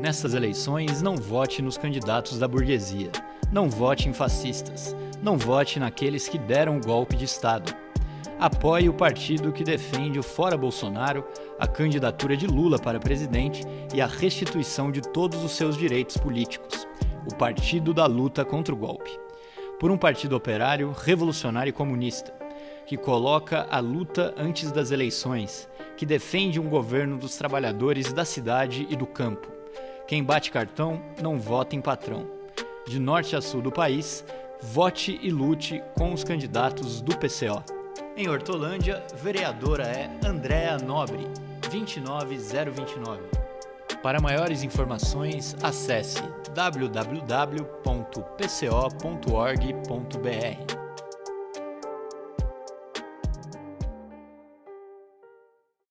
Nessas eleições, não vote nos candidatos da burguesia. Não vote em fascistas. Não vote naqueles que deram o golpe de Estado. Apoie o partido que defende o fora Bolsonaro, a candidatura de Lula para presidente e a restituição de todos os seus direitos políticos. O Partido da Luta contra o Golpe. Por um partido operário, revolucionário e comunista, que coloca a luta antes das eleições, que defende um governo dos trabalhadores da cidade e do campo. Quem bate cartão, não vota em patrão. De norte a sul do país, vote e lute com os candidatos do PCO. Em Hortolândia, vereadora é Andréa Nobre, 29029. Para maiores informações, acesse www.pco.org.br.